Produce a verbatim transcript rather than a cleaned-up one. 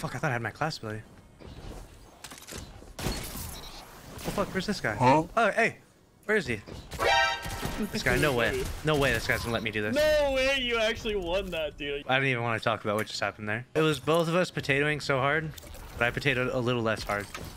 fuck, I thought I had my class ability. Oh fuck, where's this guy? Huh? Oh, hey, where is he? This guy, no way. No way this guy's gonna let me do this. No way you actually won that, dude. I didn't even want to talk about what just happened there. It was both of us potatoing so hard, but I potatoed a little less hard.